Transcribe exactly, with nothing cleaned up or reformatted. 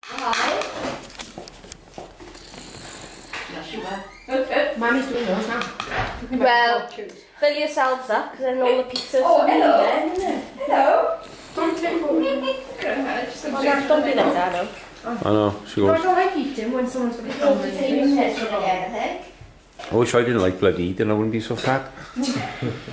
Hi. Yes, you were. Mummy's doing yours now. Well, fill yourselves up because then all the pizzas. Oh, hello. Hello. Don't take over. Oh, no, don't be like that, no. I know, she No, I goes, don't like eating when someone's got a Don't camera. take your head from the other thing. I wish I didn't like bloody eating, I wouldn't be so fat.